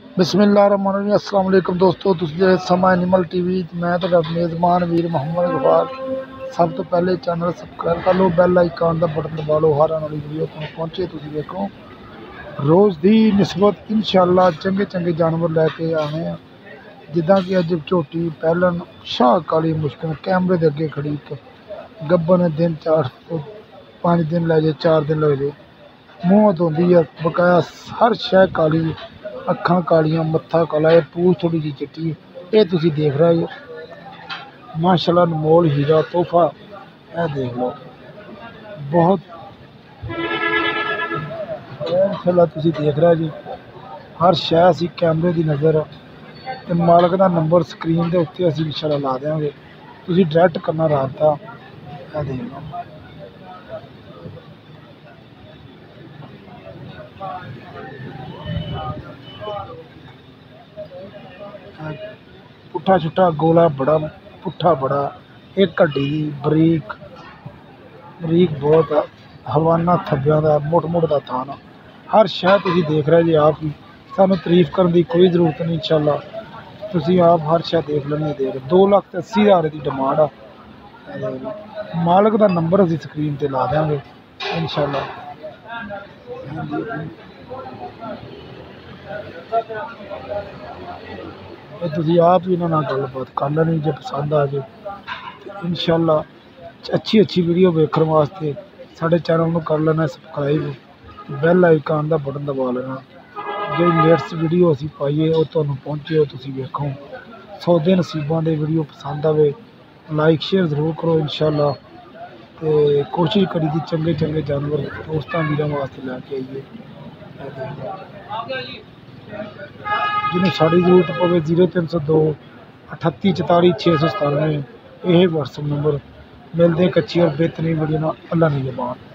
बिस्मिल्लाहिर्रहमानिर्रहीम। अस्सलाम वालेकुम दोस्तों, तुसीं समा एनिमल टीवी। मैं तुहाडा मेज़बान वीर मोहम्मद गफार। सब तो पहले चैनल सबसक्राइब कर लो, बैल आइकन का बटन दबा लो, हर आने वाली वीडियो तुहानूं पहुँचे। तुसीं देखो रोज़ की निस्बत इंशाअल्लाह चंगे चंगे जानवर लैके आने हैं। जिदा कि अज झोटी पैलन शाह काली मुश्किल कैमरे के अगे खड़ी गब्बन दिन 4-5 दिन लै जाए, 4 दिन लग जाए, मूँह धोंदी है बकाया, हर शै काली, अखां कालियां, मत्था काला, पूछ थोड़ी जी चिट्टी। ये तुसीं देख रहे हो माशाअल्लाह अनमोल हीरा तोहफा। यह देख लो बहुत माशाअल्लाह तुसीं देख रहे जी, हर शै असीं कैमरे की नज़र ते मालक का नंबर स्क्रीन के उत्ते असीं इंशाअल्लाह ला देंगे। तुसीं डायरैक्ट करना राबता। यह देख लो पुट्ठा छुट्टा गोला बड़ा पुट्ठा बड़ा, एक हड्डी बरीक बरीक बहुत हलवाना थब्बियां दा मुठ मुठ दा थान। हर शै तुसीं देख रहे जी आप ही, सानूं तारीफ करने की कोई जरूरत नहीं। इंशाअल्लाह तुसीं आप हर शै देख लेनी। देख 2,80,000 की डिमांड आ। मालक का नंबर असीं स्क्रीन ते ला देंगे इंशाअल्लाह। तुसीं आप ही इन्हां नाल गलबात कर लेनी जे पसंद आ जाए। इंशाअल्लाह अच्छी वीडियो वेखण वास्ते साडे चैनल नूं कर लेना सबसक्राइब, बैल आइकन का बटन दबा लेना। जो लेटैसट वीडियो असीं पाइए वो तुहानूं पहुँचे, तुसीं वेखो। सौदे नसीबां दे वीडियो पसंद आवे लाइक शेयर जरूर करो इंशाअल्लाह। तो कोशिश करी दी चंगे चंगे जानवर दोस्तों वीरों वास्ते लैके आइए। जिन्हें साड़ी जरूरत पवे 0302 38 44 697 यह व्हाट्सअप नंबर। मिलते कच्ची और बेहतरीन वीडियो ना। अल्लाह निगहबान।